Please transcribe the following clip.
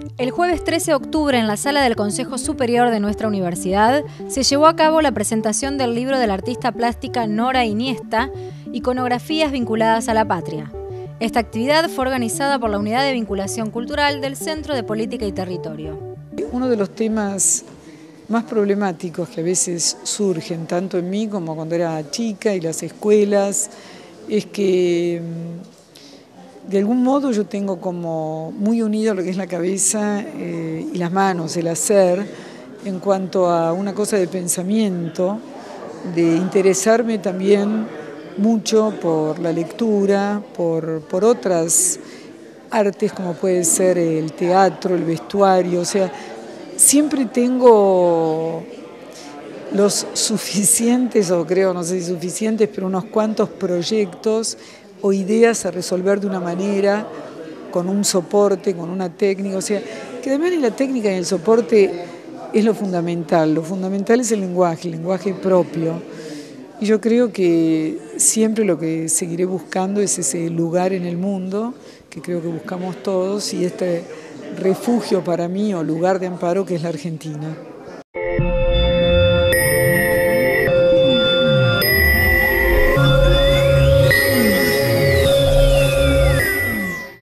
El jueves 13 de octubre, en la sala del Consejo Superior de nuestra universidad, se llevó a cabo la presentación del libro de la artista plástica Nora Iniesta, Iconografías vinculadas a la patria. Esta actividad fue organizada por la Unidad de Vinculación Cultural del Centro de Política y Territorio. Uno de los temas más problemáticos que a veces surgen, tanto en mí como cuando era chica y las escuelas, es que de algún modo yo tengo como muy unido lo que es la cabeza y las manos, el hacer, en cuanto a una cosa de pensamiento, de interesarme también mucho por la lectura, por otras artes como puede ser el teatro, el vestuario, o sea, siempre tengo los suficientes, o creo, no sé si suficientes, pero unos cuantos proyectos o ideas a resolver de una manera, con un soporte, con una técnica, o sea, que además ni la técnica ni el soporte es lo fundamental es el lenguaje propio. Y yo creo que siempre lo que seguiré buscando es ese lugar en el mundo, que creo que buscamos todos, y este refugio para mí o lugar de amparo que es la Argentina.